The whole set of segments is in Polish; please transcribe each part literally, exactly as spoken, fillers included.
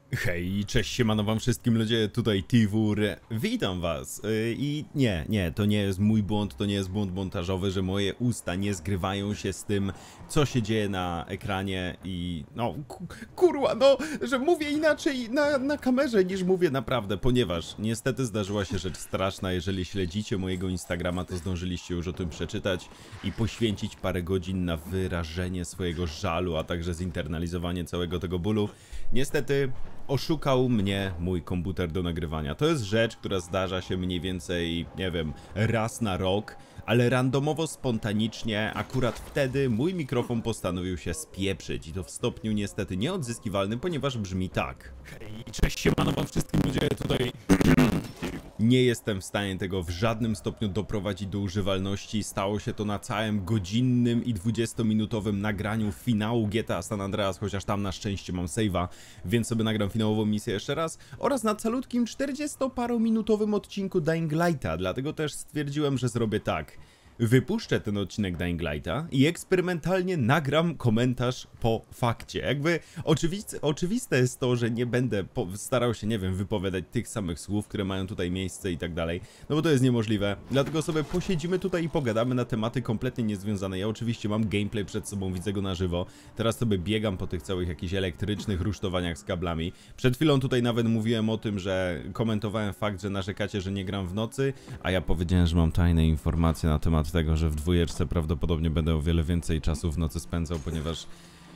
Hej, cześć, siemano wam wszystkim ludzie, tutaj Tiwur, witam was yy, i nie, nie, to nie jest mój błąd, to nie jest błąd montażowy, że moje usta nie zgrywają się z tym, co się dzieje na ekranie i no, ku, kurwa, no, że mówię inaczej na, na kamerze niż mówię naprawdę, ponieważ niestety zdarzyła się rzecz straszna. Jeżeli śledzicie mojego Instagrama, to zdążyliście już o tym przeczytać i poświęcić parę godzin na wyrażenie swojego żalu, a także zinternalizowanie całego tego bólu. Niestety oszukał mnie mój komputer do nagrywania. To jest rzecz, która zdarza się mniej więcej, nie wiem, raz na rok, ale randomowo, spontanicznie, akurat wtedy mój mikrofon postanowił się spieprzyć i to w stopniu niestety nieodzyskiwalnym, ponieważ brzmi tak. Hej, cześć, siemano wam wszystkim ludzie, tutaj... Nie jestem w stanie tego w żadnym stopniu doprowadzić do używalności. Stało się to na całym godzinnym i dwudziestominutowym nagraniu finału G T A San Andreas, chociaż tam na szczęście mam save'a, więc sobie nagram finałową misję jeszcze raz, oraz na calutkim czterdziestoparominutowym odcinku Dying Lighta, dlatego też stwierdziłem, że zrobię tak. Wypuszczę ten odcinek Dying Lighta i eksperymentalnie nagram komentarz po fakcie. Jakby oczywiste, oczywiste jest to, że nie będę starał się, nie wiem, wypowiadać tych samych słów, które mają tutaj miejsce i tak dalej, no bo to jest niemożliwe. Dlatego sobie posiedzimy tutaj i pogadamy na tematy kompletnie niezwiązane. Ja oczywiście mam gameplay przed sobą, widzę go na żywo. Teraz sobie biegam po tych całych jakichś elektrycznych rusztowaniach z kablami. Przed chwilą tutaj nawet mówiłem o tym, że komentowałem fakt, że narzekacie, że nie gram w nocy, a ja powiedziałem, że mam tajne informacje na temat tego, że w dwójeczce prawdopodobnie będę o wiele więcej czasu w nocy spędzał, ponieważ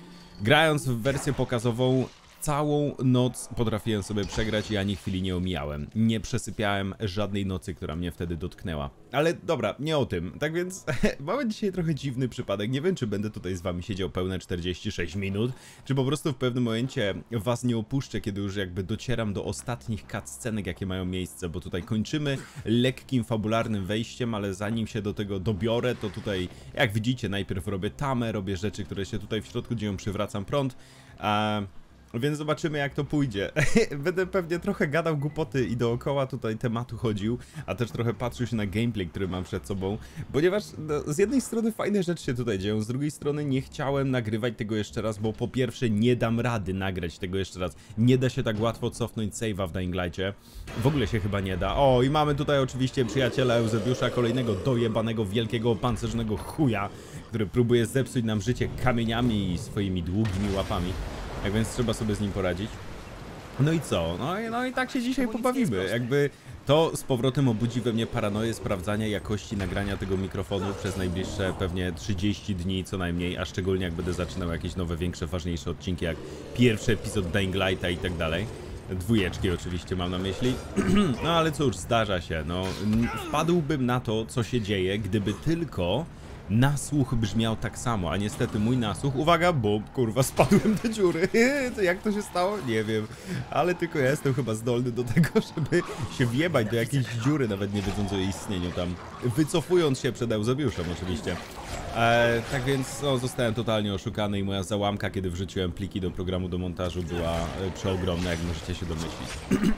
grając w wersję pokazową całą noc potrafiłem sobie przegrać i ani chwili nie omijałem. Nie przesypiałem żadnej nocy, która mnie wtedy dotknęła. Ale dobra, nie o tym. Tak więc mamy dzisiaj trochę dziwny przypadek. Nie wiem, czy będę tutaj z wami siedział pełne czterdzieści sześć minut, czy po prostu w pewnym momencie was nie opuszczę, kiedy już jakby docieram do ostatnich cutscenek, jakie mają miejsce, bo tutaj kończymy lekkim, fabularnym wejściem, ale zanim się do tego dobiorę, to tutaj, jak widzicie, najpierw robię tamę, robię rzeczy, które się tutaj w środku dzieją, przywracam prąd, a... Więc zobaczymy, jak to pójdzie. Będę pewnie trochę gadał głupoty i dookoła tutaj tematu chodził, a też trochę patrzył się na gameplay, który mam przed sobą, ponieważ no, z jednej strony fajne rzeczy się tutaj dzieją, z drugiej strony nie chciałem nagrywać tego jeszcze raz, bo po pierwsze nie dam rady nagrać tego jeszcze raz. Nie da się tak łatwo cofnąć save'a w Dying Light'cie. W ogóle się chyba nie da. O, i mamy tutaj oczywiście przyjaciela Eusebiusza, kolejnego dojebanego, wielkiego, pancerznego chuja, który próbuje zepsuć nam życie kamieniami i swoimi długimi łapami. Tak więc trzeba sobie z nim poradzić. No i co? No i, no i tak się dzisiaj pobawimy. Jakby to z powrotem obudzi we mnie paranoję sprawdzania jakości nagrania tego mikrofonu przez najbliższe pewnie trzydzieści dni co najmniej, a szczególnie jak będę zaczynał jakieś nowe, większe, ważniejsze odcinki, jak pierwszy epizod Dying Lighta i tak dalej. Dwójeczki oczywiście mam na myśli. No ale cóż, zdarza się. No, wpadłbym na to, co się dzieje, gdyby tylko nasłuch brzmiał tak samo, a niestety mój nasłuch, uwaga, bo kurwa spadłem do dziury. Jak to się stało? Nie wiem, ale tylko ja jestem chyba zdolny do tego, żeby się wjebać do jakiejś dziury, nawet nie wiedząc o jej istnieniu tam, wycofując się przed Eusebiuszem oczywiście. E, tak więc no, zostałem totalnie oszukany i moja załamka, kiedy wrzuciłem pliki do programu do montażu, była e, przeogromna, jak możecie się domyślić.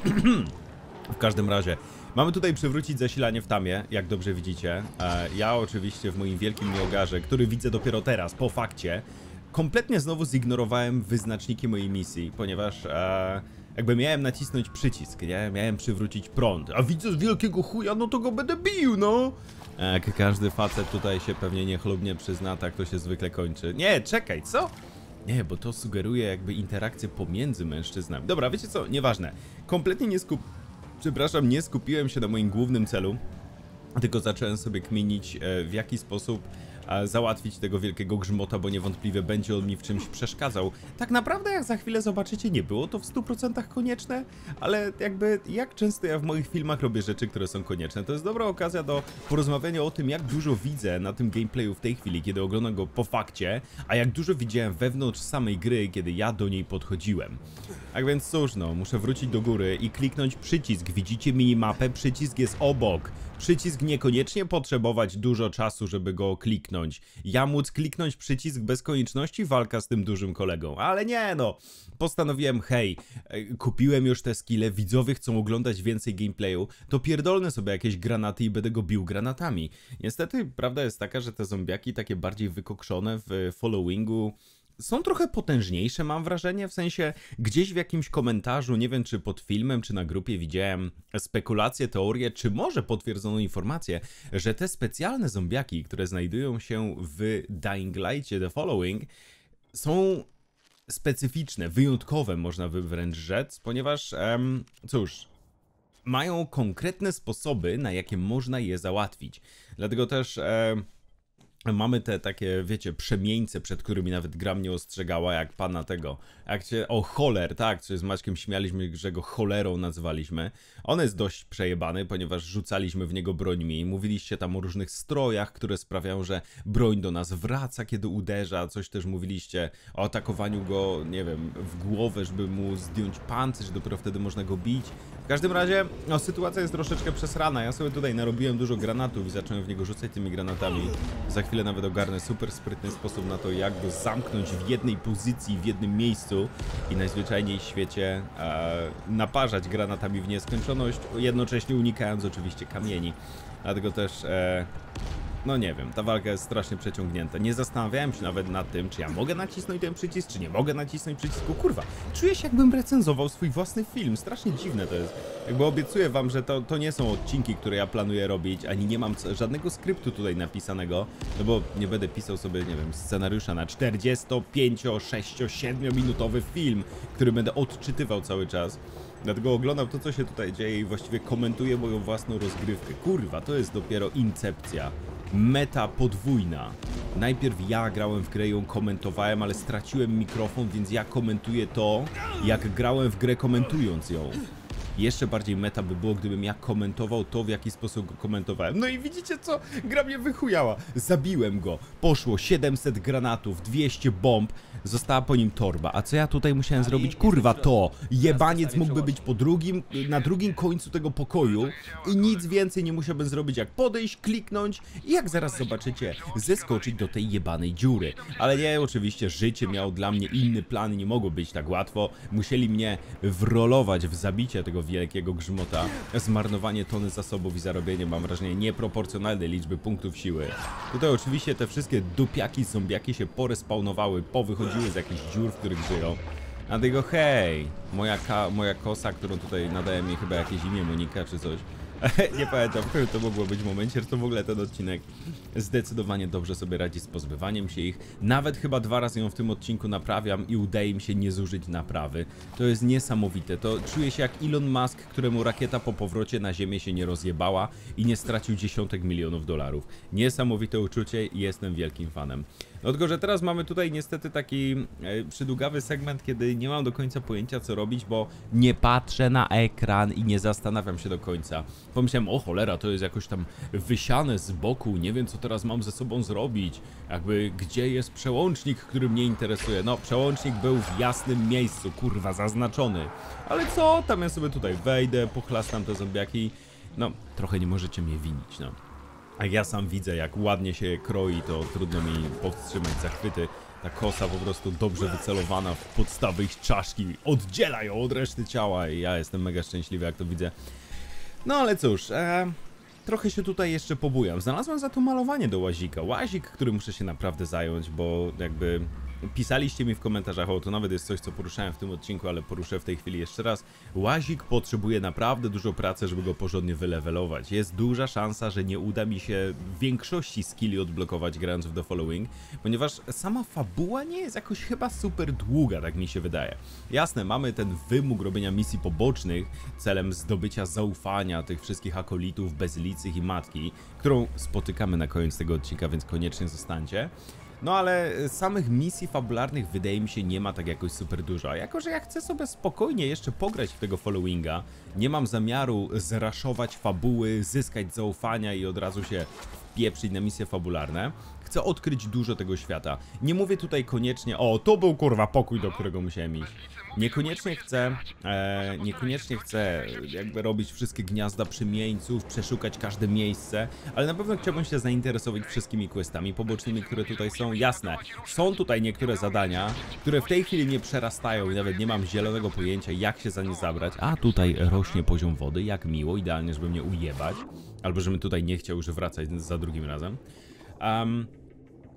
W każdym razie mamy tutaj przywrócić zasilanie w tamie, jak dobrze widzicie. E, ja oczywiście w moim wielkim nieogarze, który widzę dopiero teraz, po fakcie, kompletnie znowu zignorowałem wyznaczniki mojej misji, ponieważ e, jakby miałem nacisnąć przycisk, nie? Miałem przywrócić prąd, a widzę z wielkiego chuja, no to go będę bił, no! Jak każdy facet tutaj się pewnie niechlubnie przyzna, tak to się zwykle kończy. Nie, czekaj, co? Nie, bo to sugeruje jakby interakcję pomiędzy mężczyznami. Dobra, wiecie co? Nieważne. Kompletnie nie skup... Przepraszam, nie skupiłem się na moim głównym celu, tylko zacząłem sobie kminić, w jaki sposób załatwić tego wielkiego grzmota, bo niewątpliwie będzie on mi w czymś przeszkadzał. Tak naprawdę, jak za chwilę zobaczycie, nie było to w stu procentach konieczne, ale jakby jak często ja w moich filmach robię rzeczy, które są konieczne. To jest dobra okazja do porozmawiania o tym, jak dużo widzę na tym gameplayu w tej chwili, kiedy oglądam go po fakcie, a jak dużo widziałem wewnątrz samej gry, kiedy ja do niej podchodziłem. Tak więc cóż, no, muszę wrócić do góry i kliknąć przycisk. Widzicie minimapę? Przycisk jest obok. Przycisk niekoniecznie potrzebować dużo czasu, żeby go kliknąć. Ja móc kliknąć przycisk bez konieczności walka z tym dużym kolegą. Ale nie no, postanowiłem, hej, kupiłem już te skille, widzowie chcą oglądać więcej gameplayu, to pierdolnę sobie jakieś granaty i będę go bił granatami. Niestety prawda jest taka, że te zombiaki takie bardziej wykokszone w followingu są trochę potężniejsze, mam wrażenie, w sensie gdzieś w jakimś komentarzu, nie wiem czy pod filmem, czy na grupie widziałem spekulacje, teorie, czy może potwierdzoną informację, że te specjalne zombiaki, które znajdują się w Dying Light'cie The Following, są specyficzne, wyjątkowe, można by wręcz rzec, ponieważ, em, cóż, mają konkretne sposoby, na jakie można je załatwić. Dlatego też e, mamy te takie, wiecie, przemieńce, przed którymi nawet gra mnie ostrzegała, jak pana tego, jak się, o choler, tak, co z Maćkiem śmialiśmy, że go cholerą nazywaliśmy. On jest dość przejebany, ponieważ rzucaliśmy w niego brońmi. Mówiliście tam o różnych strojach, które sprawiają, że broń do nas wraca, kiedy uderza. Coś też mówiliście o atakowaniu go, nie wiem, w głowę, żeby mu zdjąć pancerz, dopiero wtedy można go bić. W każdym razie, no, sytuacja jest troszeczkę przesrana. Ja sobie tutaj narobiłem dużo granatów i zacząłem w niego rzucać tymi granatami. Za chwilę nawet ogarnę super sprytny sposób na to, jak go zamknąć w jednej pozycji, w jednym miejscu i najzwyczajniej w świecie e, naparzać granatami w nieskończoność, jednocześnie unikając oczywiście kamieni. Dlatego też, e, no nie wiem, ta walka jest strasznie przeciągnięta. Nie zastanawiałem się nawet nad tym, czy ja mogę nacisnąć ten przycisk, czy nie mogę nacisnąć przycisku. Kurwa, czuję się, jakbym recenzował swój własny film. Strasznie dziwne to jest. Jakby obiecuję wam, że to, to nie są odcinki, które ja planuję robić, ani nie mam żadnego skryptu tutaj napisanego, no bo nie będę pisał sobie, nie wiem, scenariusza na czterdziesto pięcio, sześcio, siedmiominutowy film, który będę odczytywał cały czas. Dlatego oglądam to, co się tutaj dzieje i właściwie komentuję moją własną rozgrywkę. Kurwa, to jest dopiero incepcja. Meta podwójna. Najpierw ja grałem w grę i ją komentowałem, ale straciłem mikrofon, więc ja komentuję to, jak grałem w grę komentując ją. Jeszcze bardziej meta by było, gdybym ja komentował to, w jaki sposób go komentowałem. No i widzicie co? Gra mnie wychujała. Zabiłem go. Poszło siedemset granatów, dwieście bomb. Została po nim torba. A co ja tutaj musiałem zrobić? Kurwa to! Jebaniec mógłby być po drugim, na drugim końcu tego pokoju i nic więcej nie musiałbym zrobić, jak podejść, kliknąć i jak zaraz zobaczycie, zeskoczyć do tej jebanej dziury. Ale nie, oczywiście życie miało dla mnie inny plan i nie mogło być tak łatwo. Musieli mnie wrolować w zabicie tego wielkiego grzmota, zmarnowanie tony zasobów i zarobienie, mam wrażenie, nieproporcjonalnej liczby punktów siły. Tutaj oczywiście te wszystkie dupiaki, zombiaki się porespawnowały, powychodziły z jakichś dziur, w których żyją. A tego hej, moja, ka moja kosa, którą tutaj nadaje mi chyba jakieś imię, Monika czy coś. Nie pamiętam, w którym to mogło być momencie, że to w ogóle ten odcinek zdecydowanie dobrze sobie radzi z pozbywaniem się ich. Nawet chyba dwa razy ją w tym odcinku naprawiam i udaje mi się nie zużyć naprawy. To jest niesamowite. To czuję się jak Elon Musk, któremu rakieta po powrocie na Ziemię się nie rozjebała i nie stracił dziesiątek milionów dolarów. Niesamowite uczucie i jestem wielkim fanem. No tylko, że teraz mamy tutaj niestety taki e, przydługawy segment, kiedy nie mam do końca pojęcia co robić, bo nie patrzę na ekran i nie zastanawiam się do końca. Pomyślałem, o cholera, to jest jakoś tam wysiane z boku, nie wiem co teraz mam ze sobą zrobić. Jakby, gdzie jest przełącznik, który mnie interesuje? No, przełącznik był w jasnym miejscu, kurwa, zaznaczony. Ale co, tam ja sobie tutaj wejdę, pochlastam te zombiaki. No, trochę nie możecie mnie winić, no. A ja sam widzę, jak ładnie się kroi, to trudno mi powstrzymać zachwyty. Ta kosa po prostu dobrze wycelowana w podstawy ich czaszki oddziela ją od reszty ciała i ja jestem mega szczęśliwy, jak to widzę. No ale cóż, e, trochę się tutaj jeszcze pobujam. Znalazłem za to malowanie do łazika. Łazik, który muszę się naprawdę zająć, bo jakby pisaliście mi w komentarzach, o to nawet jest coś, co poruszałem w tym odcinku, ale poruszę w tej chwili jeszcze raz. Łazik potrzebuje naprawdę dużo pracy, żeby go porządnie wylewelować. Jest duża szansa, że nie uda mi się większości skilli odblokować grając w The Following, ponieważ sama fabuła nie jest jakoś chyba super długa, tak mi się wydaje. Jasne, mamy ten wymóg robienia misji pobocznych celem zdobycia zaufania tych wszystkich akolitów, bezlicych i matki, którą spotykamy na koniec tego odcinka, więc koniecznie zostańcie. No ale samych misji fabularnych wydaje mi się nie ma tak jakoś super dużo, a jako że ja chcę sobie spokojnie jeszcze pograć w tego followinga, nie mam zamiaru zraszować fabuły, zyskać zaufania i od razu się wpieprzyć na misje fabularne. Chcę odkryć dużo tego świata. Nie mówię tutaj koniecznie, o to był kurwa pokój, do którego musiałem iść. Niekoniecznie chcę, e, niekoniecznie chcę jakby robić wszystkie gniazda przymieńców, przeszukać każde miejsce, ale na pewno chciałbym się zainteresować wszystkimi questami pobocznymi, które tutaj są. Jasne, są tutaj niektóre zadania, które w tej chwili mnie przerastają i nawet nie mam zielonego pojęcia, jak się za nie zabrać. A tutaj rośnie poziom wody, jak miło, idealnie, żeby mnie ujebać, albo żebym tutaj nie chciał już wracać za drugim razem. Um,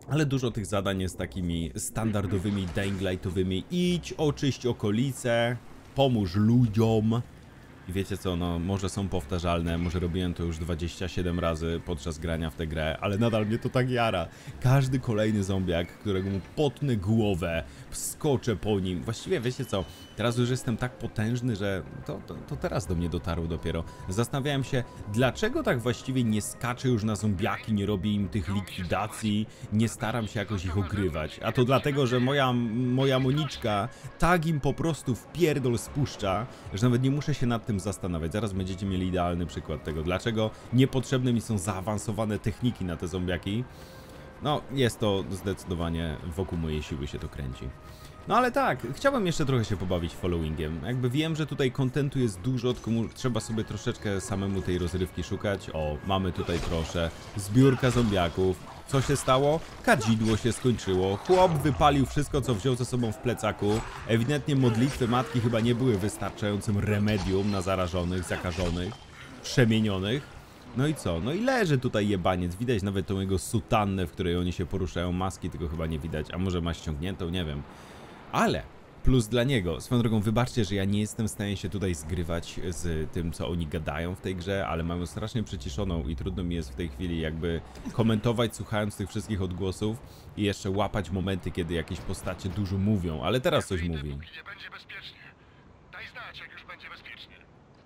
Ale dużo tych zadań jest takimi standardowymi, Dying Lightowymi. Idź, oczyść okolice, pomóż ludziom. I wiecie co, no może są powtarzalne, może robiłem to już dwadzieścia siedem razy podczas grania w tę grę, ale nadal mnie to tak jara. Każdy kolejny zombiak, którego mu potnę głowę, wskoczę po nim. Właściwie wiecie co, teraz już jestem tak potężny, że to, to, to teraz do mnie dotarło dopiero. Zastanawiałem się, dlaczego tak właściwie nie skaczę już na zombiaki, nie robię im tych likwidacji, nie staram się jakoś ich ogrywać. A to dlatego, że moja, moja Moniczka tak im po prostu w pierdol spuszcza, że nawet nie muszę się nad tym zastanawiać. Zaraz będziecie mieli idealny przykład tego, dlaczego niepotrzebne mi są zaawansowane techniki na te zombiaki. No, jest to zdecydowanie wokół mojej siły się to kręci. No ale tak, chciałbym jeszcze trochę się pobawić followingiem. Jakby wiem, że tutaj kontentu jest dużo, tylko trzeba sobie troszeczkę samemu tej rozrywki szukać. O, mamy tutaj proszę, zbiórka zombiaków. Co się stało? Kadzidło się skończyło. Chłop wypalił wszystko, co wziął ze sobą w plecaku. Ewidentnie modlitwy matki chyba nie były wystarczającym remedium na zarażonych, zakażonych, przemienionych. No i co? No i leży tutaj jebaniec. Widać nawet tą jego sutannę, w której oni się poruszają. Maski tylko chyba nie widać. A może ma ściągniętą? Nie wiem. Ale plus dla niego. Swoją drogą, wybaczcie, że ja nie jestem w stanie się tutaj zgrywać z tym, co oni gadają w tej grze, ale mam ją strasznie przyciszoną i trudno mi jest w tej chwili jakby komentować, słuchając tych wszystkich odgłosów i jeszcze łapać momenty, kiedy jakieś postacie dużo mówią, ale teraz coś mówi. Nie będzie bezpiecznie. Daj znać, jak już będzie bezpiecznie.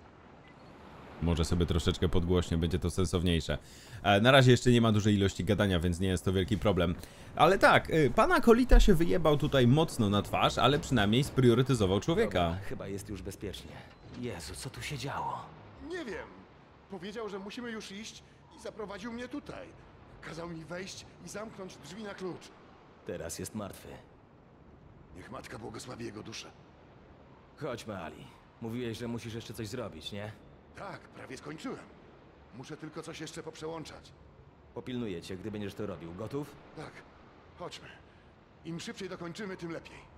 Może sobie troszeczkę podgłośnie, będzie to sensowniejsze. E, na razie jeszcze nie ma dużej ilości gadania, więc nie jest to wielki problem. Ale tak, y, pan Akolita się wyjebał tutaj mocno na twarz, ale przynajmniej spriorytetyzował człowieka. Dobra, chyba jest już bezpiecznie. Jezu, co tu się działo? Nie wiem. Powiedział, że musimy już iść i zaprowadził mnie tutaj. Kazał mi wejść i zamknąć drzwi na klucz. Teraz jest martwy. Niech matka błogosławi jego duszę. Chodźmy, Ali. Mówiłeś, że musisz jeszcze coś zrobić, nie? Tak, prawie skończyłem. Muszę tylko coś jeszcze poprzełączać. Popilnuję cię, gdy będziesz to robił. Gotów? Tak, chodźmy. Im szybciej dokończymy, tym lepiej.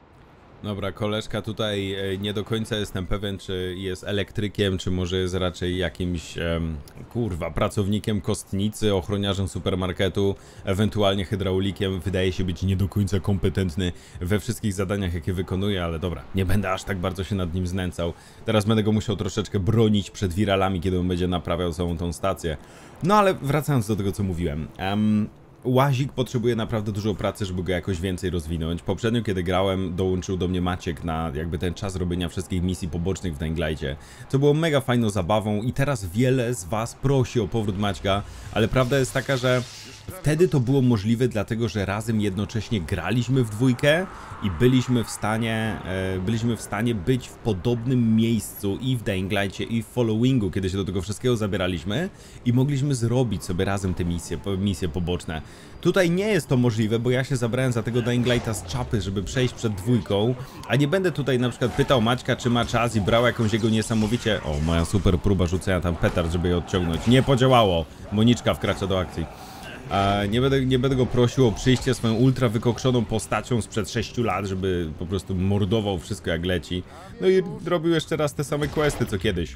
Dobra, koleżka tutaj e, nie do końca jestem pewien, czy jest elektrykiem, czy może jest raczej jakimś, em, kurwa, pracownikiem kostnicy, ochroniarzem supermarketu, ewentualnie hydraulikiem. Wydaje się być nie do końca kompetentny we wszystkich zadaniach, jakie wykonuje, ale dobra, nie będę aż tak bardzo się nad nim znęcał. Teraz będę go musiał troszeczkę bronić przed wiralami, kiedy on będzie naprawiał całą tą stację. No ale wracając do tego, co mówiłem. Um, Łazik potrzebuje naprawdę dużo pracy, żeby go jakoś więcej rozwinąć. Poprzednio, kiedy grałem, dołączył do mnie Maciek na jakby ten czas robienia wszystkich misji pobocznych w Dying Light'cie, co było mega fajną zabawą i teraz wiele z was prosi o powrót Maćka, ale prawda jest taka, że wtedy to było możliwe, dlatego że razem jednocześnie graliśmy w dwójkę i byliśmy w stanie, e, byliśmy w stanie być w podobnym miejscu i w Dying Light'cie, i w Followingu, kiedy się do tego wszystkiego zabieraliśmy i mogliśmy zrobić sobie razem te misje, misje poboczne. Tutaj nie jest to możliwe, bo ja się zabrałem za tego Dying Lighta z czapy, żeby przejść przed dwójką, a nie będę tutaj na przykład pytał Maćka, czy ma czas i brał jakąś jego niesamowicie... O, moja super próba rzucenia tam petard, żeby je odciągnąć. Nie podziałało! Moniczka wkracza do akcji. A nie będę, nie będę go prosił o przyjście swoją ultra wykokszoną postacią sprzed sześciu lat, żeby po prostu mordował wszystko jak leci. No i robił jeszcze raz te same questy co kiedyś.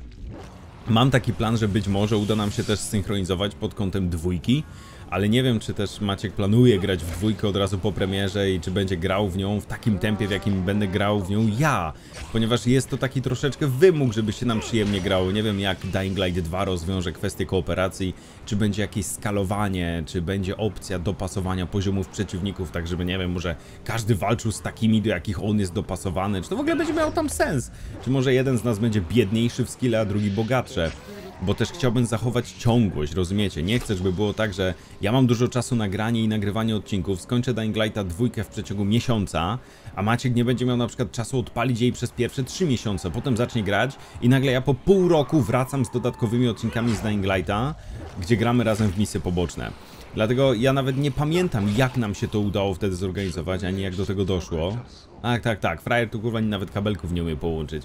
Mam taki plan, że być może uda nam się też zsynchronizować pod kątem dwójki, ale nie wiem, czy też Maciek planuje grać w dwójkę od razu po premierze i czy będzie grał w nią w takim tempie, w jakim będę grał w nią ja, ponieważ jest to taki troszeczkę wymóg, żeby się nam przyjemnie grało. Nie wiem, jak Dying Light dwa rozwiąże kwestię kooperacji, czy będzie jakieś skalowanie, czy będzie opcja dopasowania poziomów przeciwników, tak żeby, nie wiem, może każdy walczył z takimi, do jakich on jest dopasowany, czy to w ogóle będzie miało tam sens, czy może jeden z nas będzie biedniejszy w skille, a drugi bogatszy. Bo też chciałbym zachować ciągłość, rozumiecie? Nie chcę, żeby było tak, że ja mam dużo czasu na granie i nagrywanie odcinków, skończę Dying Lighta dwójkę w przeciągu miesiąca, a Maciek nie będzie miał na przykład czasu odpalić jej przez pierwsze trzy miesiące, potem zacznie grać i nagle ja po pół roku wracam z dodatkowymi odcinkami z Dying Lighta, gdzie gramy razem w misje poboczne. Dlatego ja nawet nie pamiętam, jak nam się to udało wtedy zorganizować, ani jak do tego doszło. Tak, tak, tak, frajer tu kurwa nawet kabelków nie umie połączyć.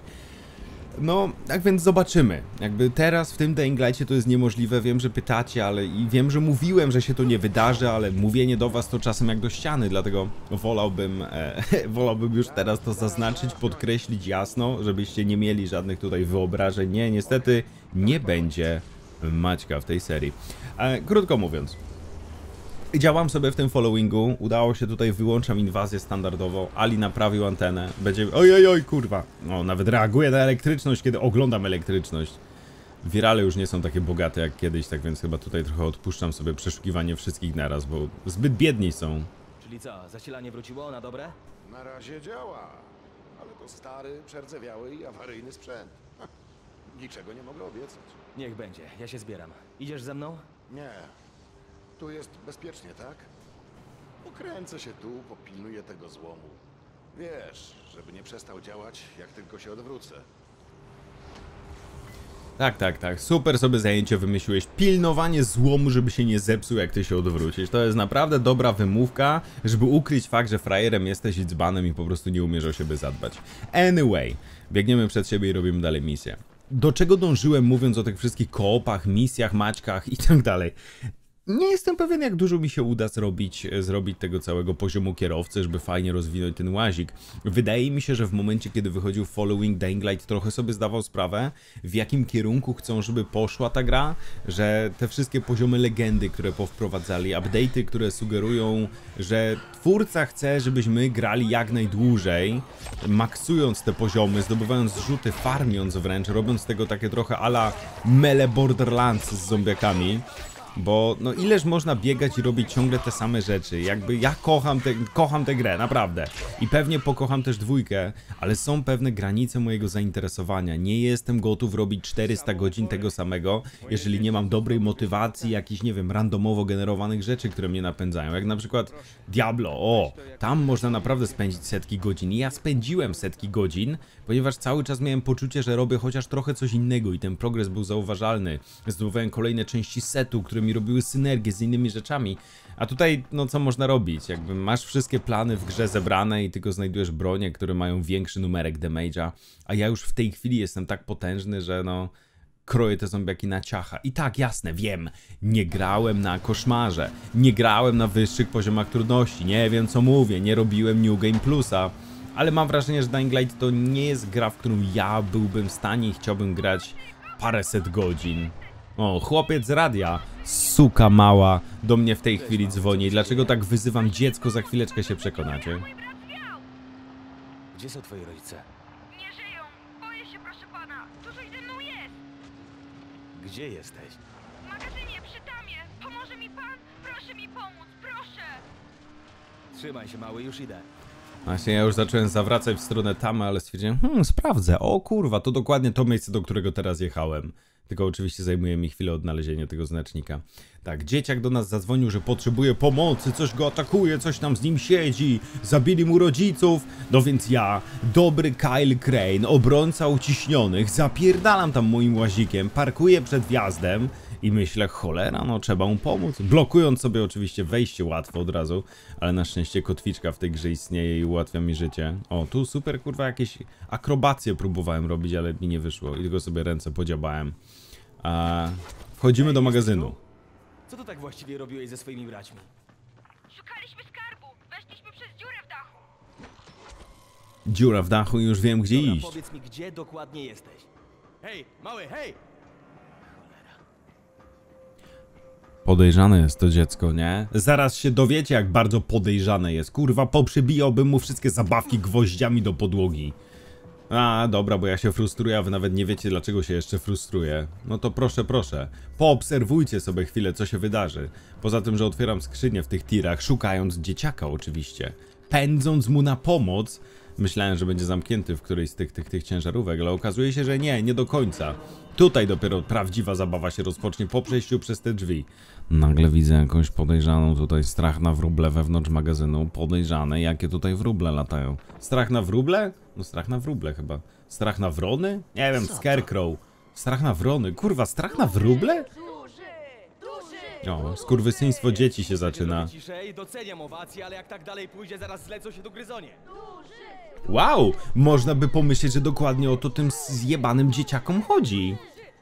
No, tak więc zobaczymy. Jakby teraz w tym Dying Light'cie to jest niemożliwe, wiem, że pytacie, ale i wiem, że mówiłem, że się to nie wydarzy, ale mówienie do was to czasem jak do ściany, dlatego wolałbym, e, wolałbym już teraz to zaznaczyć, podkreślić jasno, żebyście nie mieli żadnych tutaj wyobrażeń. Nie, niestety nie będzie Maćka w tej serii. E, krótko mówiąc, Działam sobie w tym followingu, udało się tutaj, wyłączam inwazję standardowo, Ali naprawił antenę, będzie... Ojej, oj, kurwa! No, nawet reaguje na elektryczność, kiedy oglądam elektryczność. Wirale już nie są takie bogate jak kiedyś, tak więc chyba tutaj trochę odpuszczam sobie przeszukiwanie wszystkich naraz, bo zbyt biedni są. Czyli co, zasilanie wróciło na dobre? Na razie działa, ale to stary, przerdzewiały i awaryjny sprzęt. Ha, niczego nie mogę obiecać. Niech będzie, ja się zbieram. Idziesz ze mną? Nie. Tu jest bezpiecznie, tak? Pokręcę się tu, popilnuję tego złomu. Wiesz, żeby nie przestał działać, jak tylko się odwrócę. Tak, tak, tak. Super sobie zajęcie wymyśliłeś. Pilnowanie złomu, żeby się nie zepsuł, jak ty się odwrócisz. To jest naprawdę dobra wymówka, żeby ukryć fakt, że frajerem jesteś i dzbanem i po prostu nie umiesz o siebie zadbać. Anyway, biegniemy przed siebie i robimy dalej misję. Do czego dążyłem, mówiąc o tych wszystkich koopach, misjach, maćkach i tak dalej? Nie jestem pewien, jak dużo mi się uda zrobić, zrobić tego całego poziomu kierowcy, żeby fajnie rozwinąć ten łazik. Wydaje mi się, że w momencie, kiedy wychodził Following, Dying Light trochę sobie zdawał sprawę, w jakim kierunku chcą, żeby poszła ta gra, że te wszystkie poziomy legendy, które powprowadzali, update'y, które sugerują, że twórca chce, żebyśmy grali jak najdłużej, maksując te poziomy, zdobywając zrzuty, farmiąc wręcz, robiąc tego takie trochę a la Mele Borderlands z zombiakami. Bo no ileż można biegać i robić ciągle te same rzeczy. Jakby ja kocham, te, kocham tę grę, naprawdę. I pewnie pokocham też dwójkę, ale są pewne granice mojego zainteresowania. Nie jestem gotów robić czterysta godzin tego samego, jeżeli nie mam dobrej motywacji, jakichś, nie wiem, randomowo generowanych rzeczy, które mnie napędzają. Jak na przykład Diablo, o, tam można naprawdę spędzić setki godzin. I ja spędziłem setki godzin, ponieważ cały czas miałem poczucie, że robię chociaż trochę coś innego i ten progres był zauważalny. Zdobywałem kolejne części setu, które mi robiły synergię z innymi rzeczami. A tutaj, no co można robić? Jakby masz wszystkie plany w grze zebrane i tylko znajdujesz bronie, które mają większy numerek damage'a, a ja już w tej chwili jestem tak potężny, że no... kroję te zombiaki na ciacha. I tak, jasne, wiem, nie grałem na koszmarze, nie grałem na wyższych poziomach trudności, nie wiem co mówię, nie robiłem New Game Plusa, ale mam wrażenie, że Dying Light to nie jest gra, w którą ja byłbym w stanie i chciałbym grać paręset godzin. O, chłopiec z radia, suka mała, do mnie w tej chwili dzwoni. Dlaczego tak wyzywam dziecko? Za chwileczkę się przekonacie. Gdzie są twoi rodzice? Nie żyją! Boję się, proszę pana! Tu coś ze mną jest! Gdzie jesteś? W magazynie, przy tamie! Pomoże mi pan? Proszę mi pomóc, proszę! Trzymaj się, mały, już idę. Właśnie ja już zacząłem zawracać w stronę tamy, ale stwierdziłem, hmm, sprawdzę. O kurwa, to dokładnie to miejsce, do którego teraz jechałem. Tylko oczywiście zajmuje mi chwilę odnalezienie tego znacznika. Tak, dzieciak do nas zadzwonił, że potrzebuje pomocy, coś go atakuje, coś tam z nim siedzi, zabili mu rodziców. No więc ja, dobry Kyle Crane, obrońca uciśnionych, zapierdalam tam moim łazikiem, parkuję przed wjazdem i myślę, cholera, no trzeba mu pomóc. Blokując sobie oczywiście wejście łatwo od razu, ale na szczęście kotwiczka w tej grze istnieje i ułatwia mi życie. O, tu super kurwa jakieś akrobacje próbowałem robić, ale mi nie wyszło i tylko sobie ręce podziabałem. A wchodzimy do magazynu. Co tu tak właściwie robiłeś ze swoimi braćmi? Szukaliśmy skarbu! Weszliśmy przez dziurę w dachu! Dziura w dachu i już wiem gdzie Dobra, iść. powiedz mi, gdzie dokładnie jesteś. Hej, mały, hej! Podejrzane jest to dziecko, nie? Zaraz się dowiecie, jak bardzo podejrzane jest. Kurwa, poprzybijałbym mu wszystkie zabawki gwoździami do podłogi. A, dobra, bo ja się frustruję, a wy nawet nie wiecie, dlaczego się jeszcze frustruję. No to proszę, proszę, poobserwujcie sobie chwilę, co się wydarzy. Poza tym, że otwieram skrzynię w tych tirach, szukając dzieciaka oczywiście. Pędząc mu na pomoc. Myślałem, że będzie zamknięty w którejś z tych, tych, tych ciężarówek, ale okazuje się, że nie, nie do końca. Tutaj dopiero prawdziwa zabawa się rozpocznie po przejściu przez te drzwi. Nagle widzę jakąś podejrzaną tutaj strach na wróble wewnątrz magazynu. Podejrzane, jakie tutaj wróble latają. Strach na wróble? No strach na wróble chyba. Strach na wrony? Nie wiem, Scarecrow. Strach na wrony. Kurwa, strach na wróble? O, skurwysyństwo dzieci się zaczyna. Ciszej, doceniam owacje, ale jak tak dalej pójdzie, zaraz zlecą się do gryzonie. Wow! Można by pomyśleć, że dokładnie o to tym zjebanym dzieciakom chodzi.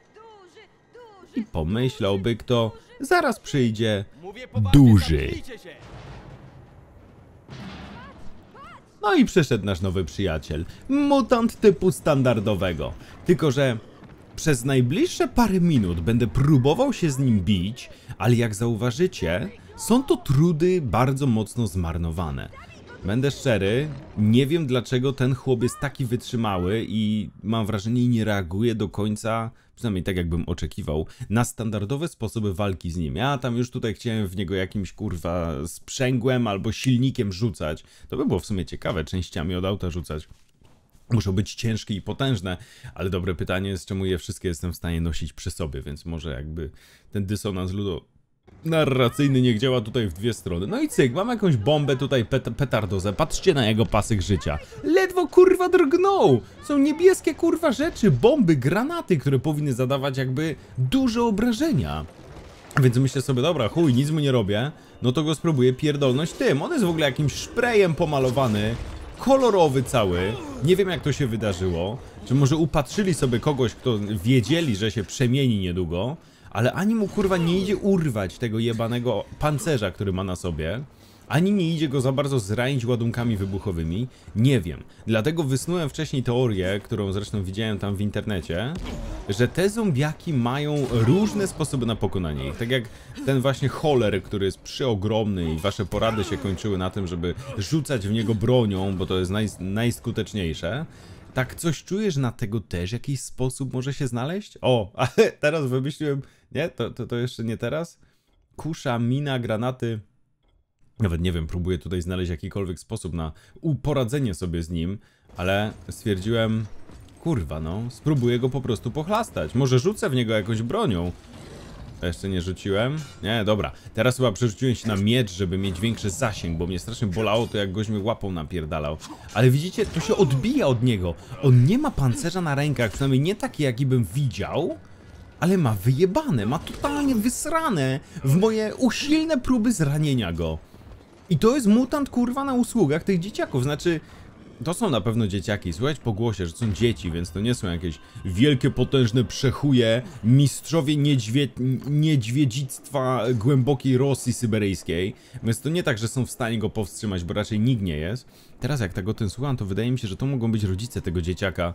I pomyślałby kto, zaraz przyjdzie Mówię poważnie, duży. zamknijcie się! No i przyszedł nasz nowy przyjaciel. Mutant typu standardowego. Tylko że przez najbliższe parę minut będę próbował się z nim bić, ale jak zauważycie, Są to trudy bardzo mocno zmarnowane. Będę szczery, nie wiem dlaczego ten chłop jest taki wytrzymały i mam wrażenie nie reaguje do końca, przynajmniej tak jakbym oczekiwał, na standardowe sposoby walki z nim. Ja tam już tutaj chciałem w niego jakimś kurwa sprzęgłem albo silnikiem rzucać. To by było w sumie ciekawe, częściami od auta rzucać. Muszą być ciężkie i potężne, ale dobre pytanie jest, czemu je wszystkie jestem w stanie nosić przy sobie, więc może jakby ten dysonans ludo... narracyjny niech działa tutaj w dwie strony. No i cyk, mam jakąś bombę tutaj, pet petardozę. Patrzcie na jego pasek życia. Ledwo kurwa drgnął. Są niebieskie kurwa rzeczy, bomby, granaty, które powinny zadawać jakby duże obrażenia. Więc myślę sobie, dobra, chuj, nic mu nie robię. No to go spróbuję pierdolnąć tym. On jest w ogóle jakimś szprejem pomalowany. Kolorowy cały. Nie wiem jak to się wydarzyło. Czy może upatrzyli sobie kogoś, kto wiedzieli, że się przemieni niedługo. Ale ani mu kurwa nie idzie urwać tego jebanego pancerza, który ma na sobie, ani nie idzie go za bardzo zranić ładunkami wybuchowymi. Nie wiem. Dlatego wysnułem wcześniej teorię, którą zresztą widziałem tam w internecie, że te zombiaki mają różne sposoby na pokonanie ich. Tak jak ten właśnie Holler, który jest przeogromny i wasze porady się kończyły na tym, żeby rzucać w niego bronią, bo to jest naj, najskuteczniejsze. Tak coś czujesz, na tego też jakiś sposób może się znaleźć? O, ale teraz wymyśliłem... Nie? To, to, to jeszcze nie teraz? Kusza, mina, granaty... Nawet nie wiem, próbuję tutaj znaleźć jakikolwiek sposób na poradzenie sobie z nim, ale stwierdziłem... Kurwa no, spróbuję go po prostu pochlastać. Może rzucę w niego jakąś bronią. Jeszcze nie rzuciłem? Nie, dobra. Teraz chyba przerzuciłem się na miecz, żeby mieć większy zasięg, bo mnie strasznie bolało to, jak goś mnie łapą napierdalał. Ale widzicie, to się odbija od niego. On nie ma pancerza na rękach, przynajmniej nie taki, jaki bym widział, ale ma wyjebane, ma totalnie wysrane w moje usilne próby zranienia go. I to jest mutant, kurwa, na usługach tych dzieciaków, znaczy... To są na pewno dzieciaki, słychać po głosie, że są dzieci, więc to nie są jakieś wielkie, potężne przechuje, mistrzowie niedźwie... niedźwiedzictwa głębokiej Rosji syberyjskiej. Więc to nie tak, że są w stanie go powstrzymać, bo raczej nikt nie jest. Teraz jak tego ten słucham, to wydaje mi się, że to mogą być rodzice tego dzieciaka.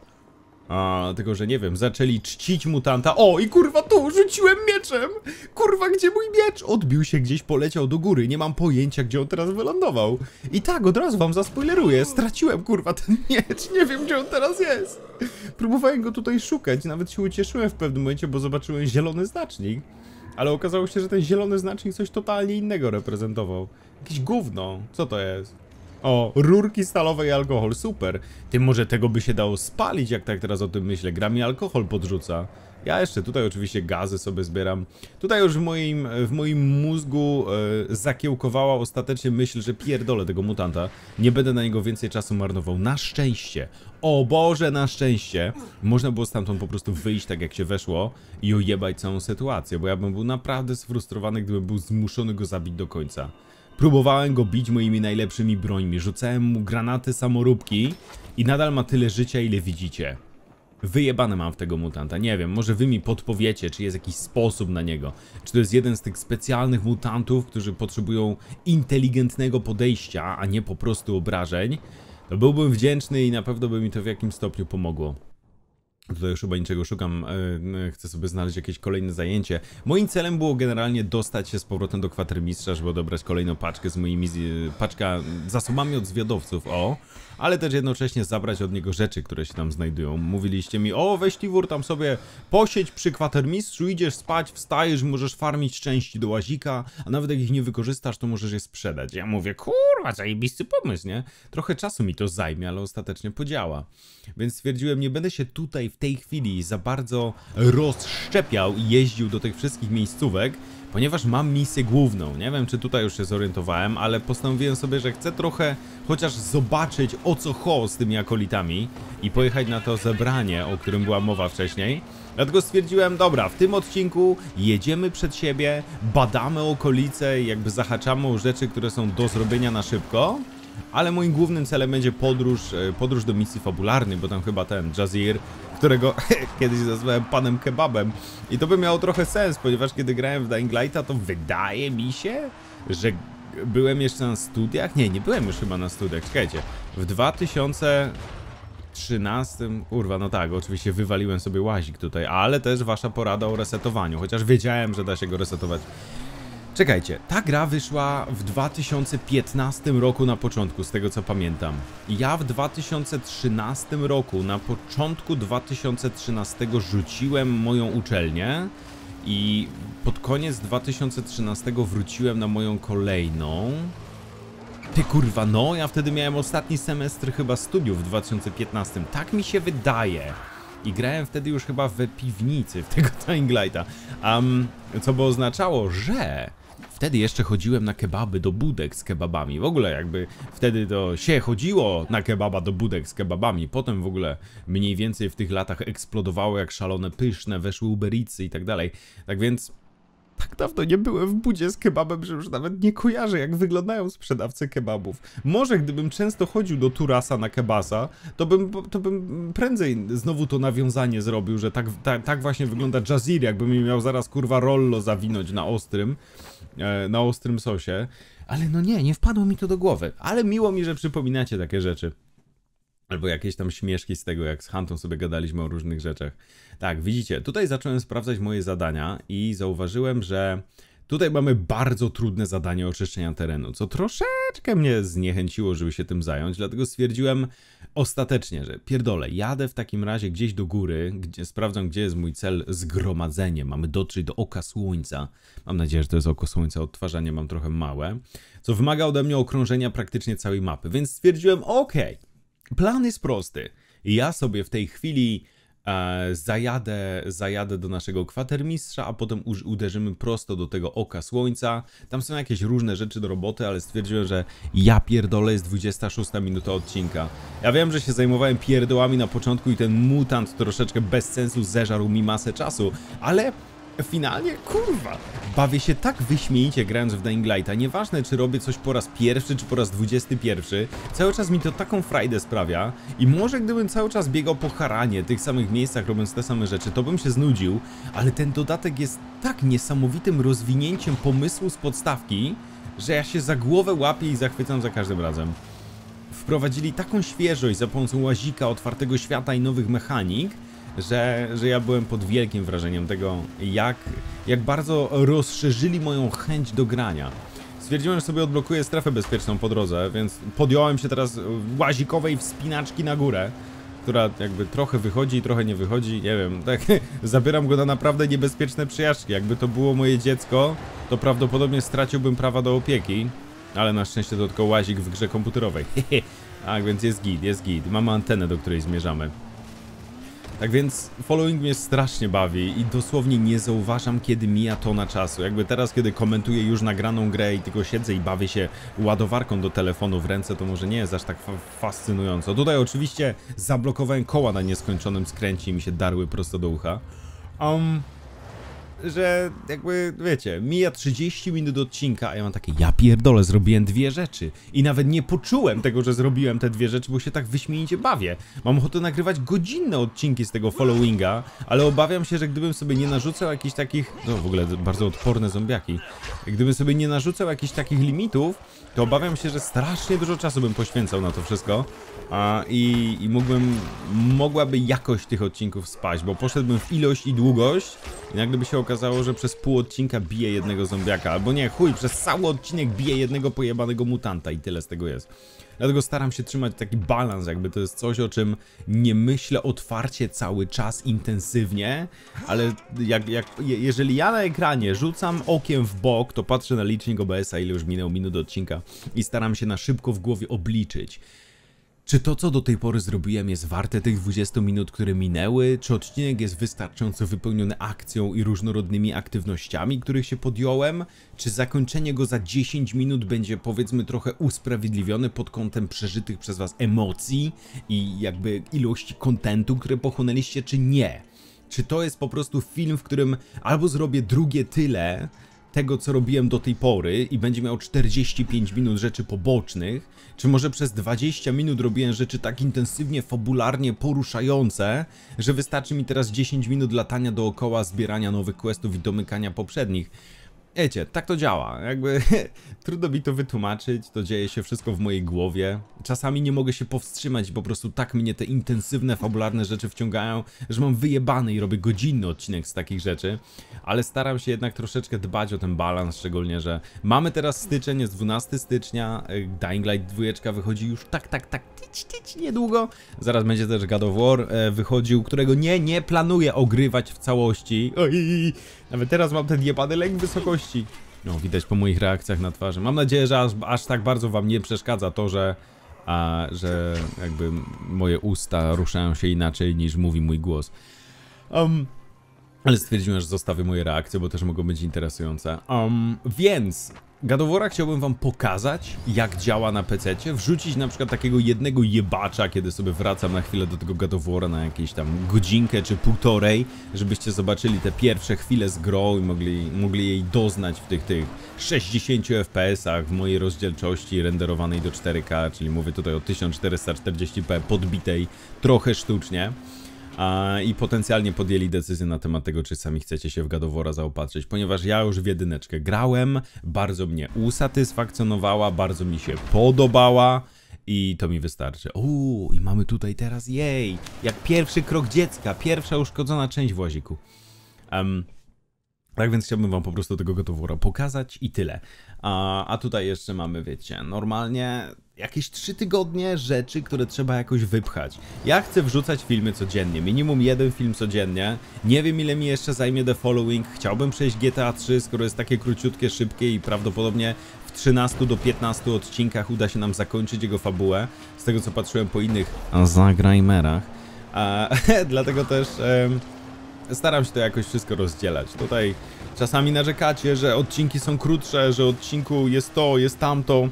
A, tylko że nie wiem, zaczęli czcić mutanta. O, i kurwa tu, rzuciłem mieczem! Kurwa, gdzie mój miecz? Odbił się gdzieś, poleciał do góry, nie mam pojęcia, gdzie on teraz wylądował. I tak, od razu wam zaspoileruję, straciłem kurwa ten miecz, nie wiem, gdzie on teraz jest. Próbowałem go tutaj szukać, nawet się ucieszyłem w pewnym momencie, bo zobaczyłem zielony znacznik. Ale okazało się, że ten zielony znacznik coś totalnie innego reprezentował. Jakieś gówno, co to jest? O, rurki stalowe i alkohol, super. Tym może tego by się dało spalić, jak tak teraz o tym myślę. Gra mi alkohol podrzuca. Ja jeszcze tutaj oczywiście gazy sobie zbieram. Tutaj już w moim, w moim mózgu e, zakiełkowała ostatecznie myśl, że pierdolę tego mutanta. Nie będę na niego więcej czasu marnował. Na szczęście, o Boże, na szczęście, można było stamtąd po prostu wyjść tak jak się weszło i ojebać całą sytuację, bo ja bym był naprawdę sfrustrowany, gdybym był zmuszony go zabić do końca. Próbowałem go bić moimi najlepszymi brońmi, rzucałem mu granaty, samoróbki i nadal ma tyle życia, ile widzicie. Wyjebane mam w tego mutanta, nie wiem, może wy mi podpowiecie, czy jest jakiś sposób na niego. Czy to jest jeden z tych specjalnych mutantów, którzy potrzebują inteligentnego podejścia, a nie po prostu obrażeń. To byłbym wdzięczny i na pewno by mi to w jakimś stopniu pomogło. Tutaj już chyba niczego szukam, yy, chcę sobie znaleźć jakieś kolejne zajęcie. Moim celem było generalnie dostać się z powrotem do kwatermistrza, żeby odebrać kolejną paczkę z moimi, yy, paczka zasobami od zwiadowców, o. Ale też jednocześnie zabrać od niego rzeczy, które się tam znajdują. Mówiliście mi, o weź Tiwur tam sobie posiedź przy kwatermistrzu, idziesz spać, wstajesz, możesz farmić części do łazika, a nawet jak ich nie wykorzystasz, to możesz je sprzedać. Ja mówię, kurwa, zajebisty pomysł, nie? Trochę czasu mi to zajmie, ale ostatecznie podziała. Więc stwierdziłem, nie będę się tutaj w tej chwili za bardzo rozszczepiał i jeździł do tych wszystkich miejscówek, ponieważ mam misję główną. Nie wiem, czy tutaj już się zorientowałem, ale postanowiłem sobie, że chcę trochę chociaż zobaczyć, o co chodzi z tymi akolitami i pojechać na to zebranie, o którym była mowa wcześniej. Dlatego stwierdziłem, dobra, w tym odcinku jedziemy przed siebie, badamy okolice i jakby zahaczamy o rzeczy, które są do zrobienia na szybko. Ale moim głównym celem będzie podróż, podróż do misji fabularnej, bo tam chyba ten Jazir, którego kiedyś nazwałem panem kebabem. I to by miało trochę sens, ponieważ kiedy grałem w Dying Lighta, to wydaje mi się, że byłem jeszcze na studiach. Nie, nie byłem już chyba na studiach, czekajcie. W dwa tysiące trzynastym, kurwa, no tak, oczywiście wywaliłem sobie łazik tutaj, ale też wasza porada o resetowaniu, chociaż wiedziałem, że da się go resetować. Czekajcie, ta gra wyszła w dwa tysiące piętnastym roku na początku, z tego co pamiętam. Ja w dwa tysiące trzynastym roku, na początku dwa tysiące trzynastego rzuciłem moją uczelnię i pod koniec dwa tysiące trzynastego wróciłem na moją kolejną. Ty kurwa, no, ja wtedy miałem ostatni semestr chyba studiów w dwa tysiące piętnastym, tak mi się wydaje. I grałem wtedy już chyba w piwnicy w tego Dying Lighta, um, co by oznaczało, że wtedy jeszcze chodziłem na kebaby do budek z kebabami. W ogóle jakby wtedy to się chodziło na kebaba do budek z kebabami. Potem w ogóle mniej więcej w tych latach eksplodowało jak szalone pyszne, weszły Uber Eatsy i tak dalej. Tak więc tak dawno nie byłem w budzie z kebabem, że już nawet nie kojarzę, jak wyglądają sprzedawcy kebabów. Może gdybym często chodził do Turasa na kebasa, to bym, to bym prędzej znowu to nawiązanie zrobił, że tak, tak, tak właśnie wygląda Jazir, jakby mi miał zaraz kurwa rollo zawinąć na ostrym, e, na ostrym sosie. Ale no nie, nie wpadło mi to do głowy. Ale miło mi, że przypominacie takie rzeczy. Albo jakieś tam śmieszki z tego, jak z Hantą sobie gadaliśmy o różnych rzeczach. Tak, widzicie, tutaj zacząłem sprawdzać moje zadania i zauważyłem, że tutaj mamy bardzo trudne zadanie oczyszczenia terenu, co troszeczkę mnie zniechęciło, żeby się tym zająć, dlatego stwierdziłem ostatecznie, że pierdolę, jadę w takim razie gdzieś do góry, gdzie sprawdzam, gdzie jest mój cel, zgromadzenie, mamy dotrzeć do Oka Słońca. Mam nadzieję, że to jest Oko Słońca, odtwarzanie mam trochę małe, co wymaga ode mnie okrążenia praktycznie całej mapy, więc stwierdziłem, okej. Okay. Plan jest prosty. Ja sobie w tej chwili e, zajadę, zajadę do naszego kwatermistrza, a potem uderzymy prosto do tego Oka Słońca. Tam są jakieś różne rzeczy do roboty, ale stwierdziłem, że ja pierdolę, jest dwudziesta szósta minuta odcinka. Ja wiem, że się zajmowałem pierdołami na początku i ten mutant troszeczkę bez sensu zeżarł mi masę czasu, ale finalnie, kurwa, bawię się tak wyśmienicie grając w Dying Lighta. Nieważne, czy robię coś po raz pierwszy, czy po raz dwudziesty pierwszy. Cały czas mi to taką frajdę sprawia. I może gdybym cały czas biegał po Haranie, tych samych miejscach, robiąc te same rzeczy, to bym się znudził. Ale ten dodatek jest tak niesamowitym rozwinięciem pomysłu z podstawki, że ja się za głowę łapię i zachwycam za każdym razem. Wprowadzili taką świeżość za pomocą łazika, otwartego świata i nowych mechanik, Że, że ja byłem pod wielkim wrażeniem tego, jak, jak bardzo rozszerzyli moją chęć do grania. Stwierdziłem, że sobie odblokuję strefę bezpieczną po drodze, więc podjąłem się teraz łazikowej wspinaczki na górę, która jakby trochę wychodzi i trochę nie wychodzi, nie wiem, tak zabieram go na naprawdę niebezpieczne przejażdżki. Jakby to było moje dziecko, to prawdopodobnie straciłbym prawa do opieki, ale na szczęście to tylko łazik w grze komputerowej. Tak, więc jest git, jest git. Mamy antenę, do której zmierzamy. Tak więc following mnie strasznie bawi i dosłownie nie zauważam, kiedy mija tona czasu. Jakby teraz, kiedy komentuję już nagraną grę i tylko siedzę i bawię się ładowarką do telefonu w ręce, to może nie jest aż tak fa fascynująco. Tutaj oczywiście zablokowałem koła na nieskończonym skręcie i mi się darły prosto do ucha. Um... że jakby, wiecie, mija trzydzieści minut odcinka, a ja mam takie, ja pierdolę, zrobiłem dwie rzeczy. I nawet nie poczułem tego, że zrobiłem te dwie rzeczy, bo się tak wyśmienicie bawię. Mam ochotę nagrywać godzinne odcinki z tego followinga, ale obawiam się, że gdybym sobie nie narzucał jakichś takich, no w ogóle bardzo odporne zombiaki, gdybym sobie nie narzucał jakichś takich limitów, to obawiam się, że strasznie dużo czasu bym poświęcał na to wszystko. A, i, i mógłbym, mogłaby jakość tych odcinków spaść, bo poszedłbym w ilość i długość i nagle by się okazało, że przez pół odcinka bije jednego zombiaka, albo nie, chuj, przez cały odcinek bije jednego pojebanego mutanta i tyle z tego jest. Dlatego staram się trzymać taki balans, jakby to jest coś, o czym nie myślę otwarcie cały czas, intensywnie, ale jak, jak, jeżeli ja na ekranie rzucam okiem w bok, to patrzę na licznik O B S-a, ile już minął minut odcinka i staram się na szybko w głowie obliczyć. Czy to, co do tej pory zrobiłem, jest warte tych dwudziestu minut, które minęły? Czy odcinek jest wystarczająco wypełniony akcją i różnorodnymi aktywnościami, których się podjąłem? Czy zakończenie go za dziesięć minut będzie, powiedzmy, trochę usprawiedliwione pod kątem przeżytych przez was emocji i jakby ilości kontentu, które pochłonęliście, czy nie? Czy to jest po prostu film, w którym albo zrobię drugie tyle tego, co robiłem do tej pory i będzie miał czterdzieści pięć minut rzeczy pobocznych, czy może przez dwadzieścia minut robiłem rzeczy tak intensywnie, fabularnie poruszające, że wystarczy mi teraz dziesięć minut latania dookoła, zbierania nowych questów i domykania poprzednich. Wiecie, tak to działa, jakby trudno mi to wytłumaczyć, to dzieje się wszystko w mojej głowie. Czasami nie mogę się powstrzymać, po prostu tak mnie te intensywne, fabularne rzeczy wciągają, że mam wyjebany i robię godzinny odcinek z takich rzeczy. Ale staram się jednak troszeczkę dbać o ten balans, szczególnie, że mamy teraz styczeń, jest dwunastego stycznia, Dying Light dwa wychodzi już tak, tak, tak, tyć, tyć, niedługo. Zaraz będzie też God of War wychodził, którego nie, nie planuję ogrywać w całości. Oj, nawet teraz mam ten jebany lęk wysokości. No, widać po moich reakcjach na twarzy. Mam nadzieję, że aż, aż tak bardzo wam nie przeszkadza to, że, a, że jakby moje usta ruszają się inaczej niż mówi mój głos. Um, ale stwierdziłem, że zostawię moje reakcje, bo też mogą być interesujące. Um, więc God of War'a chciałbym wam pokazać, jak działa na pececie, wrzucić na przykład takiego jednego jebacza, kiedy sobie wracam na chwilę do tego God of War'a na jakieś tam godzinkę czy półtorej, żebyście zobaczyli te pierwsze chwile z grą i mogli, mogli jej doznać w tych, tych sześćdziesięciu F P S-ach w mojej rozdzielczości renderowanej do cztery K, czyli mówię tutaj o tysiąc czterysta czterdzieści p podbitej trochę sztucznie. A, i potencjalnie podjęli decyzję na temat tego, czy sami chcecie się w God of War'a zaopatrzyć, ponieważ ja już w jedyneczkę grałem, bardzo mnie usatysfakcjonowała, bardzo mi się podobała i to mi wystarczy. Uuu, i mamy tutaj teraz, jej, jak pierwszy krok dziecka, pierwsza uszkodzona część w łaziku. Um, tak więc chciałbym wam po prostu tego God of War'a pokazać i tyle. A, a tutaj jeszcze mamy, wiecie, normalnie jakieś trzy tygodnie rzeczy, które trzeba jakoś wypchać. Ja chcę wrzucać filmy codziennie, minimum jeden film codziennie. Nie wiem, ile mi jeszcze zajmie The Following. Chciałbym przejść G T A trzy, skoro jest takie króciutkie, szybkie i prawdopodobnie w trzynastu do piętnastu odcinkach uda się nam zakończyć jego fabułę. Z tego, co patrzyłem po innych zagrajmerach. A, dlatego też... Um, Staram się to jakoś wszystko rozdzielać. Tutaj czasami narzekacie, że odcinki są krótsze, że odcinku jest to, jest tamto.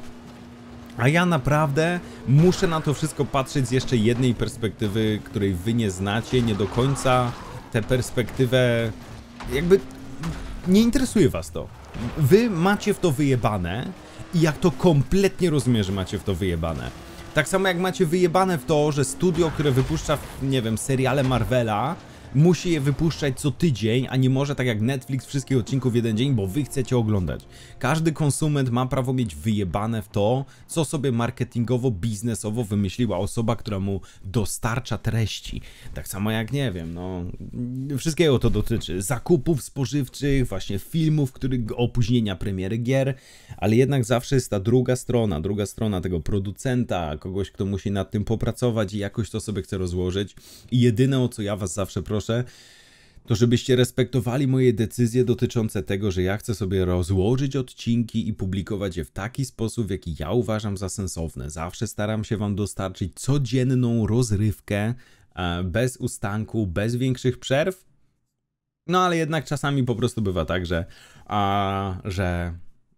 A ja naprawdę muszę na to wszystko patrzeć z jeszcze jednej perspektywy, której wy nie znacie, nie do końca tę perspektywę, jakby nie interesuje was to. Wy macie w to wyjebane i jak to kompletnie rozumiem, że macie w to wyjebane. Tak samo jak macie wyjebane w to, że studio, które wypuszcza, nie wiem, seriale Marvela, musi je wypuszczać co tydzień, a nie może tak jak Netflix wszystkich odcinków w jeden dzień, bo wy chcecie oglądać. Każdy konsument ma prawo mieć wyjebane w to, co sobie marketingowo, biznesowo wymyśliła osoba, która mu dostarcza treści. Tak samo jak, nie wiem, no... Wszystkiego to dotyczy. Zakupów spożywczych, właśnie filmów, których opóźnienia premiery gier, ale jednak zawsze jest ta druga strona, druga strona tego producenta, kogoś, kto musi nad tym popracować i jakoś to sobie chce rozłożyć. I jedyne, o co ja was zawsze proszę, to żebyście respektowali moje decyzje dotyczące tego, że ja chcę sobie rozłożyć odcinki i publikować je w taki sposób, w jaki ja uważam za sensowne. Zawsze staram się wam dostarczyć codzienną rozrywkę, bez ustanku, bez większych przerw. No ale jednak czasami po prostu bywa tak, że, a, że,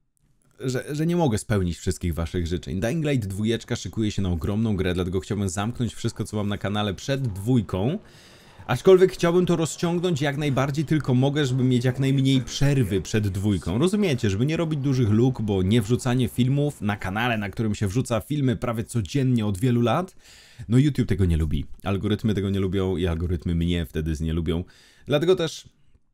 że, że nie mogę spełnić wszystkich waszych życzeń. Dying Light dwa szykuje się na ogromną grę, dlatego chciałbym zamknąć wszystko, co mam na kanale przed dwójką. Aczkolwiek chciałbym to rozciągnąć jak najbardziej tylko mogę, żeby mieć jak najmniej przerwy przed dwójką. Rozumiecie, żeby nie robić dużych luk, bo nie wrzucanie filmów na kanale, na którym się wrzuca filmy prawie codziennie od wielu lat, no YouTube tego nie lubi. Algorytmy tego nie lubią i algorytmy mnie wtedy nie lubią. Dlatego też,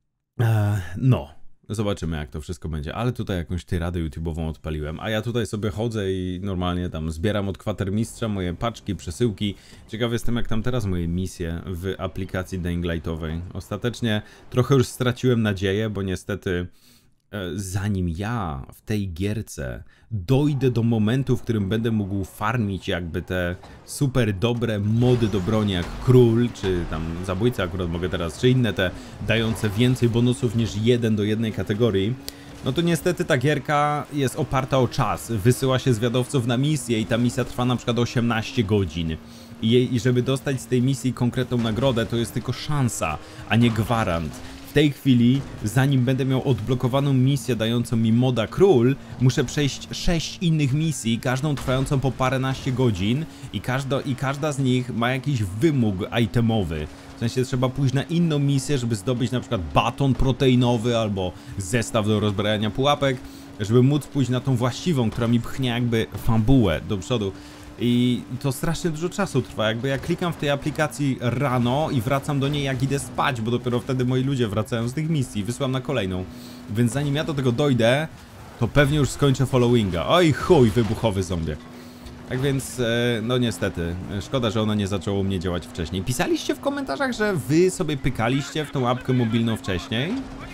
e, no... Zobaczymy, jak to wszystko będzie, ale tutaj jakąś tyradę YouTube'ową odpaliłem, a ja tutaj sobie chodzę i normalnie tam zbieram od kwatermistrza moje paczki, przesyłki. Ciekawy jestem, jak tam teraz moje misje w aplikacji Dying Lightowej. Ostatecznie trochę już straciłem nadzieję, bo niestety e, zanim ja w tej gierce dojdę do momentu, w którym będę mógł farmić jakby te super dobre mody do broni jak król, czy tam zabójca akurat mogę teraz, czy inne te dające więcej bonusów niż jeden do jednej kategorii, no to niestety ta gierka jest oparta o czas. Wysyła się zwiadowców na misję i ta misja trwa na przykład osiemnaście godzin. I, I żeby dostać z tej misji konkretną nagrodę, to jest tylko szansa, a nie gwarant. W tej chwili, zanim będę miał odblokowaną misję dającą mi moda król, muszę przejść sześć innych misji, każdą trwającą po paręnaście godzin i każda, i każda z nich ma jakiś wymóg itemowy. W sensie trzeba pójść na inną misję, żeby zdobyć na przykład baton proteinowy albo zestaw do rozbrajania pułapek, żeby móc pójść na tą właściwą, która mi pchnie jakby fabułę do przodu. I to strasznie dużo czasu trwa, jakby ja klikam w tej aplikacji rano i wracam do niej jak idę spać, bo dopiero wtedy moi ludzie wracają z tych misji, wysyłam na kolejną. Więc zanim ja do tego dojdę, to pewnie już skończę followinga. Oj chuj, wybuchowy zombie. Tak więc, no niestety, szkoda, że ono nie zaczęło u mnie działać wcześniej. Pisaliście w komentarzach, że wy sobie pykaliście w tą apkę mobilną wcześniej?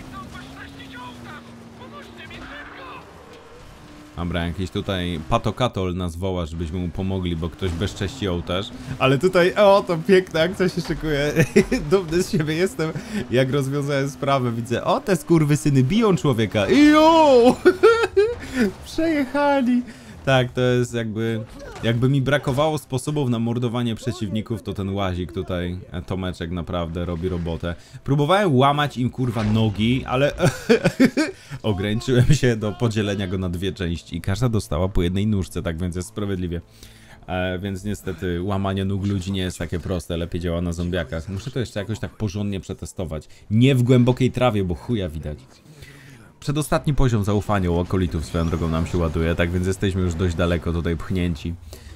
Dobra, jakiś tutaj patokatol nas woła, żebyśmy mu pomogli, bo ktoś bezcześci ołtarz. Ale tutaj, o, to piękna akcja się szykuje. Dumny z siebie jestem, jak rozwiązałem sprawę. Widzę, o, te skurwysyny biją człowieka. Jo! Przejechali. Tak, to jest jakby... Jakby mi brakowało sposobów na mordowanie przeciwników, to ten łazik tutaj, Tomeczek, naprawdę robi robotę. Próbowałem łamać im, kurwa, nogi, ale ograniczyłem się do podzielenia go na dwie części i każda dostała po jednej nóżce, tak więc jest sprawiedliwie. E, więc niestety łamanie nóg ludzi nie jest takie proste, lepiej działa na zombiakach. Muszę to jeszcze jakoś tak porządnie przetestować. Nie w głębokiej trawie, bo chuja widać. Przedostatni poziom zaufania u okolitów swoją drogą nam się ładuje, tak więc jesteśmy już dość daleko tutaj pchnięci.